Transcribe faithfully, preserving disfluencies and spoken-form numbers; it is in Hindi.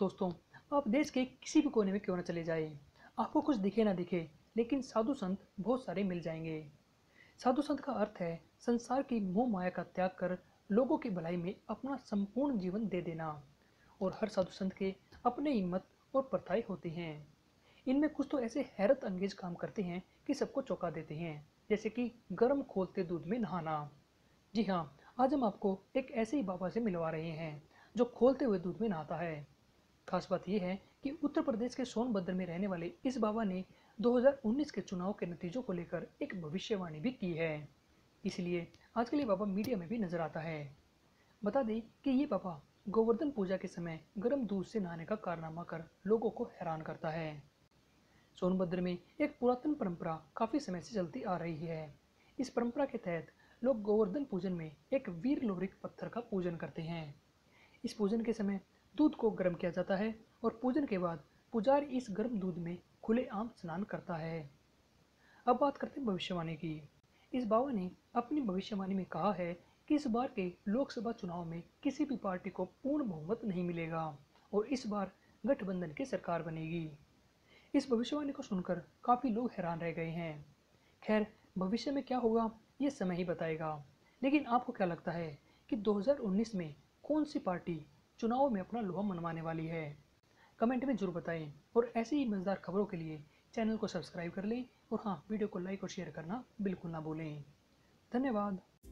दोस्तों, आप देश के किसी भी कोने में क्यों न चले जाएं, आपको कुछ दिखे ना दिखे, लेकिन साधु संत बहुत सारे मिल जाएंगे। साधु संत का अर्थ है संसार की मोह माया का त्याग कर लोगों की भलाई में अपना संपूर्ण जीवन दे देना। और हर साधु संत के अपने हिम्मत और प्रथाएं होती हैं। इनमें कुछ तो ऐसे हैरत अंगेज काम करते हैं कि सबको चौंका देते हैं, जैसे कि गर्म खोलते दूध में नहाना। जी हाँ, आज हम आपको एक ऐसे ही बाबा से मिलवा रहे हैं जो खोलते हुए दूध में नहाता है। खास बात यह है कि उत्तर प्रदेश के सोनभद्र में रहने वाले इस बाबा ने दो हज़ार उन्नीस के चुनाव के नतीजों को लेकर एक भविष्यवाणी भी की है। इसलिए आजकल ये बाबा मीडिया में भी नजर आता है। बता दें कि ये बाबा गोवर्धन पूजा के समय गर्म दूध से नहाने का कारनामा कर लोगों को हैरान करता है। सोनभद्र में एक पुरातन परंपरा काफी समय से चलती आ रही है। इस परंपरा के तहत लोग गोवर्धन पूजन में एक वीर लोरिक पत्थर का पूजन करते हैं। इस पूजन के समय दूध को गर्म किया जाता है और पूजन के बाद पुजारी इस गर्म दूध में खुलेआम स्नान करता है। अब बात करते हैं भविष्यवाणी की। इस बाबा ने अपनी भविष्यवाणी में कहा है कि इस बार के लोकसभा चुनाव में किसी भी पार्टी को पूर्ण बहुमत नहीं मिलेगा और इस बार गठबंधन की सरकार बनेगी। इस भविष्यवाणी को सुनकर काफी लोग हैरान रह गए हैं। खैर, भविष्य में क्या होगा ये समय ही बताएगा। लेकिन आपको क्या लगता है कि दो हज़ार उन्नीस में कौन सी पार्टी चुनाव में अपना लोहा मनवाने वाली है? कमेंट में जरूर बताएं और ऐसी ही मजेदार खबरों के लिए चैनल को सब्सक्राइब कर लें और हाँ, वीडियो को लाइक और शेयर करना बिल्कुल ना भूलें। धन्यवाद।